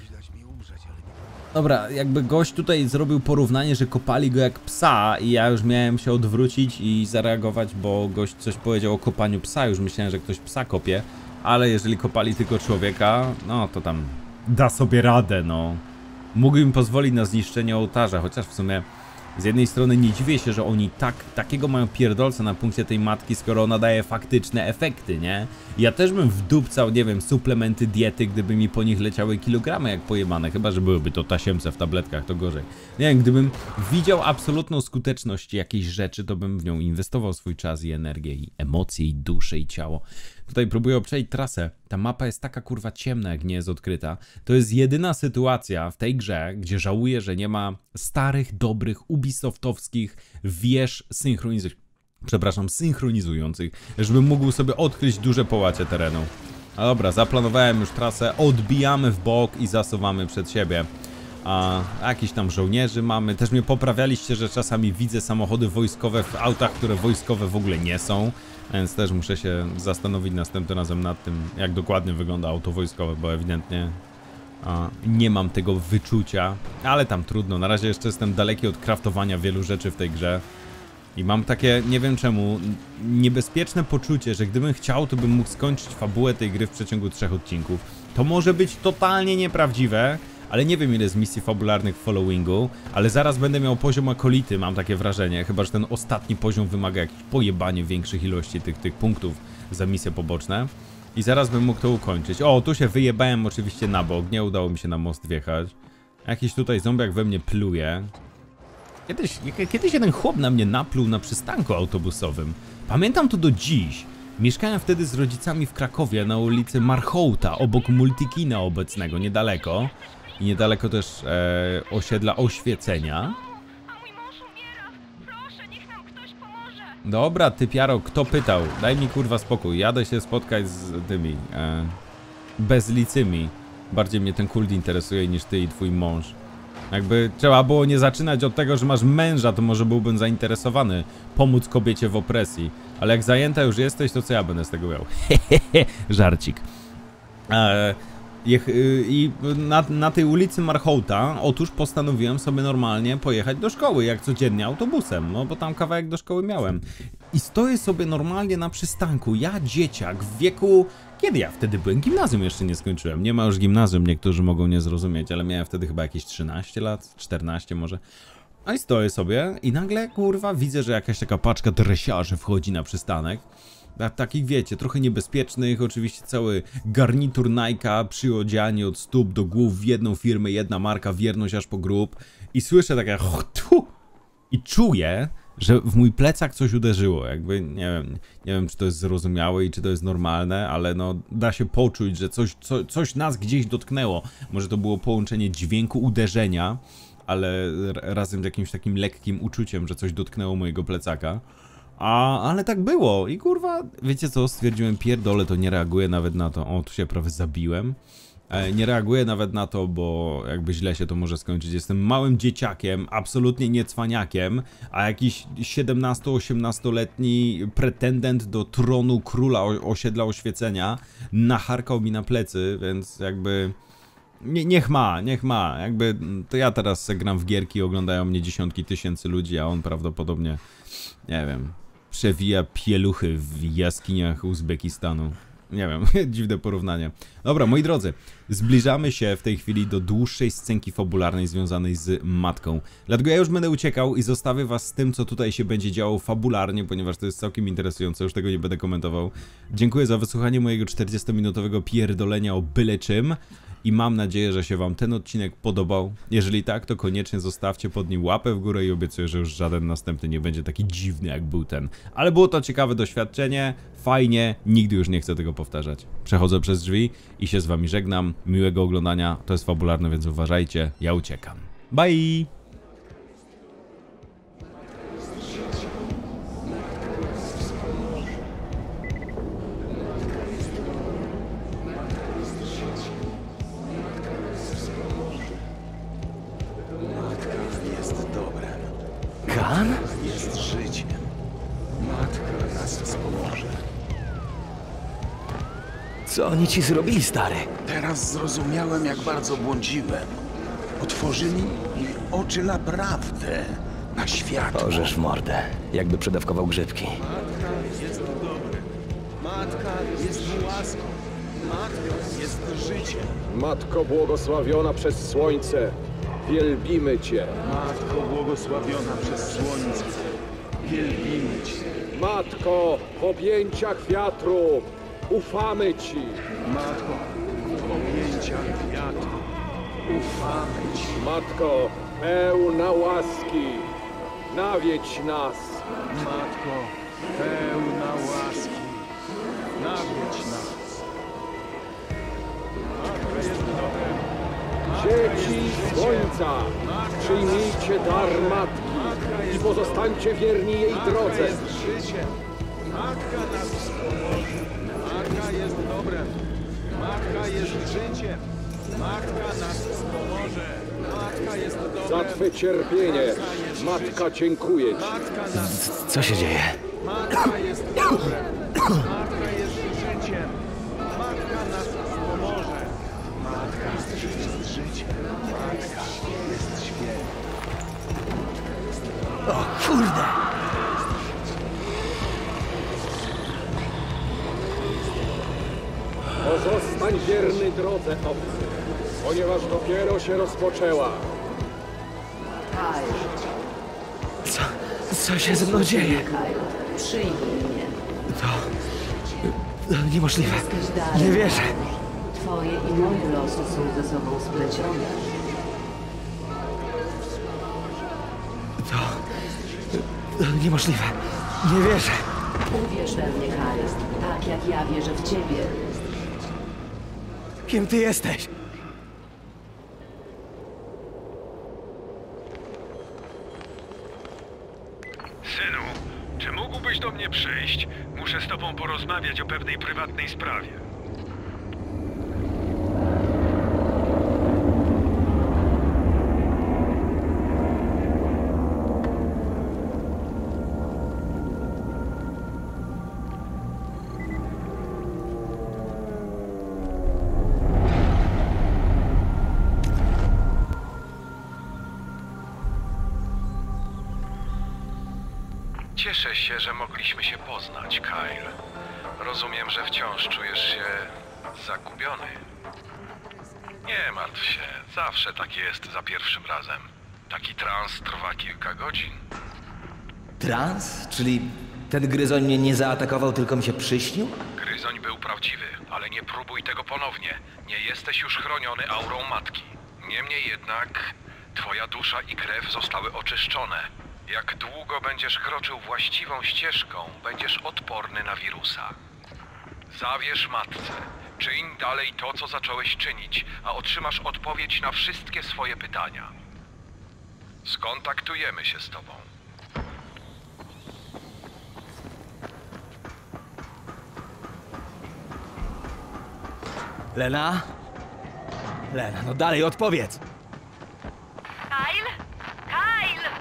Dobra, jakby gość tutaj zrobił porównanie, że kopali go jak psa i ja już miałem się odwrócić i zareagować, bo gość coś powiedział o kopaniu psa, już myślałem, że ktoś psa kopie, ale jeżeli kopali tylko człowieka, no to tam da sobie radę, no. Mógłbym pozwolić na zniszczenie ołtarza, chociaż w sumie z jednej strony nie dziwię się, że oni tak, takiego mają pierdolca na punkcie tej matki, skoro ona daje faktyczne efekty, nie? Ja też bym wdupcał, nie wiem, suplementy diety, gdyby mi po nich leciały kilogramy jak pojebane, chyba że byłyby to tasiemce w tabletkach, to gorzej. Nie wiem, gdybym widział absolutną skuteczność jakiejś rzeczy, to bym w nią inwestował swój czas i energię, i emocje, i duszę, i ciało. Tutaj próbuję obczaić trasę. Ta mapa jest taka kurwa ciemna, jak nie jest odkryta. To jest jedyna sytuacja w tej grze, gdzie żałuję, że nie ma starych, dobrych, ubisoftowskich wież synchronizujących. Przepraszam, synchronizujących, żebym mógł sobie odkryć duże połacie terenu. A dobra, zaplanowałem już trasę, odbijamy w bok i zasuwamy przed siebie. A jakiś tam żołnierzy mamy. Też mnie poprawialiście, że czasami widzę samochody wojskowe w autach, które wojskowe w ogóle nie są. Więc też muszę się zastanowić następnym razem nad tym, jak dokładnie wygląda auto wojskowe, bo ewidentnie a, nie mam tego wyczucia. Ale tam trudno, na razie jeszcze jestem daleki od craftowania wielu rzeczy w tej grze. I mam takie, nie wiem czemu, niebezpieczne poczucie, że gdybym chciał, to bym mógł skończyć fabułę tej gry w przeciągu trzech odcinków. To może być totalnie nieprawdziwe, ale nie wiem ile jest misji fabularnych w followingu, ale zaraz będę miał poziom akolity, mam takie wrażenie, chyba że ten ostatni poziom wymaga jakieś pojebanie większych ilości tych, tych punktów za misje poboczne. I zaraz bym mógł to ukończyć. O, tu się wyjebałem oczywiście na bok, nie udało mi się na most wjechać. Jakiś tutaj zombiak we mnie pluje. Kiedyś, kiedyś jeden chłop na mnie napluł na przystanku autobusowym. Pamiętam to do dziś. Mieszkałem wtedy z rodzicami w Krakowie na ulicy Marchołta, obok Multikina obecnego, niedaleko. I niedaleko też e, osiedla Oświecenia. A mój mąż umiera. Proszę, niech nam ktoś pomoże. Dobra, typiaro, kto pytał? Daj mi kurwa spokój, jadę się spotkać z tymi e, bezlicymi. Bardziej mnie ten kult interesuje niż ty i twój mąż. Jakby trzeba było nie zaczynać od tego, że masz męża, to może byłbym zainteresowany pomóc kobiecie w opresji. Ale jak zajęta już jesteś, to co ja będę z tego miał? Hehehe, żarcik. Eee, I na, na tej ulicy Marchołta, otóż postanowiłem sobie normalnie pojechać do szkoły, jak codziennie autobusem, no bo tam kawałek do szkoły miałem. I stoję sobie normalnie na przystanku, ja dzieciak w wieku... Kiedy ja wtedy byłem? Gimnazjum jeszcze nie skończyłem. Nie ma już gimnazjum, niektórzy mogą nie zrozumieć, ale miałem wtedy chyba jakieś trzynaście lat, czternaście może. No i stoję sobie i nagle, kurwa, widzę, że jakaś taka paczka dresiarzy wchodzi na przystanek. Takich, wiecie, trochę niebezpiecznych, oczywiście cały garnitur Nike'a przyodzianie od stóp do głów w jedną firmę, jedna marka, wierność aż po grób. I słyszę takie tu i czuję, że w mój plecak coś uderzyło, jakby, nie wiem, nie wiem czy to jest zrozumiałe i czy to jest normalne, ale no da się poczuć, że coś, co, coś nas gdzieś dotknęło. Może to było połączenie dźwięku uderzenia, ale razem z jakimś takim lekkim uczuciem, że coś dotknęło mojego plecaka. A, ale tak było i kurwa, wiecie co, stwierdziłem, pierdolę, to nie reaguję nawet na to, o, tu się prawie zabiłem. E, nie reaguję nawet na to, bo jakby źle się to może skończyć. Jestem małym dzieciakiem, absolutnie nie cwaniakiem, a jakiś siedemnasto-osiemnastoletni pretendent do tronu króla osiedla Oświecenia nacharkał mi na plecy, więc jakby... Nie, niech ma, niech ma. Jakby to ja teraz se gram w gierki, oglądają mnie dziesiątki tysięcy ludzi, a on prawdopodobnie, nie wiem, przewija pieluchy w jaskiniach Uzbekistanu. Nie wiem, dziwne porównanie. Dobra, moi drodzy, zbliżamy się w tej chwili do dłuższej scenki fabularnej związanej z matką. Dlatego ja już będę uciekał i zostawię was z tym, co tutaj się będzie działo fabularnie, ponieważ to jest całkiem interesujące, już tego nie będę komentował. Dziękuję za wysłuchanie mojego czterdziestominutowego pierdolenia o byle czym. I mam nadzieję, że się wam ten odcinek podobał. Jeżeli tak, to koniecznie zostawcie pod nim łapę w górę i obiecuję, że już żaden następny nie będzie taki dziwny jak był ten. Ale było to ciekawe doświadczenie, fajnie, nigdy już nie chcę tego powtarzać. Przechodzę przez drzwi i się z wami żegnam. Miłego oglądania, to jest fabularne, więc uważajcie, ja uciekam. Bye! Kan? Jest życiem. Matka nas wspomoże. Co oni ci zrobili, stary? Teraz zrozumiałem, jak bardzo błądziłem. Otworzyli mi oczy naprawdę na świat. Orzesz w mordę, jakby przedawkował grzybki. Matka jest dobrem. Matka jest łaską. Matka jest życiem. Matko błogosławiona przez słońce, wielbimy Cię. Matko błogosławiona przez słońce, wielbimy Cię. Matko w objęciach wiatru, ufamy Ci. Matko w objęciach wiatru, ufamy Ci. Matko pełna łaski, nawiedź nas. Matko pełna łaski, nawiedź nas. Matka jest dobrem. Dzieci słońca, przyjmijcie dar matki i pozostańcie wierni jej drodze. Jest życiem. Matka nas wspomoże. Matka jest dobrem. Matka jest życiem. Matka nas wspomoże. Matka jest dobrem. Za Twe cierpienie, Matka dziękuję Ci. Matka nas, Co się dzieje? matka jest dobrem. Matka jest życiem. Matka nas wspomoże. Matka jest życiem. Matka jest świetna. O kurde! Pozostań wierny drodze obcy, ponieważ dopiero się rozpoczęła. Co, co się ze mną dzieje? Przyjmij mnie. To... to niemożliwe. Jesteś darem. Nie wierzę. Twoje i moje losy są ze sobą splecione. To... to niemożliwe. Nie wierzę. Uwierz we mnie, Kyle. Tak jak ja wierzę w ciebie. Kim ty jesteś? Synu, czy mógłbyś do mnie przyjść? Muszę z tobą porozmawiać o pewnej prywatnej sprawie. Cieszę się, że mogliśmy się poznać, Kyle. Rozumiem, że wciąż czujesz się zagubiony. Nie martw się, zawsze tak jest za pierwszym razem. Taki trans trwa kilka godzin. Trans? Czyli ten gryzoń mnie nie zaatakował, tylko mi się przyśnił? Gryzoń był prawdziwy, ale nie próbuj tego ponownie. Nie jesteś już chroniony aurą matki. Niemniej jednak, twoja dusza i krew zostały oczyszczone. Jak długo będziesz kroczył właściwą ścieżką, będziesz odporny na wirusa. Zawierz matce. Czyń dalej to, co zacząłeś czynić, a otrzymasz odpowiedź na wszystkie swoje pytania. Skontaktujemy się z tobą. Lena? Lena, no dalej odpowiedz! Kyle? Kyle!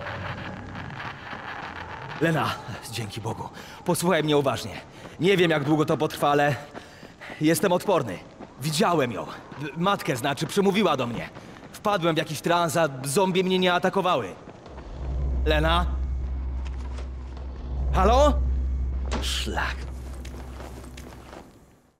Lena, dzięki Bogu. Posłuchaj mnie uważnie. Nie wiem, jak długo to potrwa, ale jestem odporny. Widziałem ją. Matkę znaczy, przemówiła do mnie. Wpadłem w jakiś trans, a zombie mnie nie atakowały. Lena? Halo? Szlak.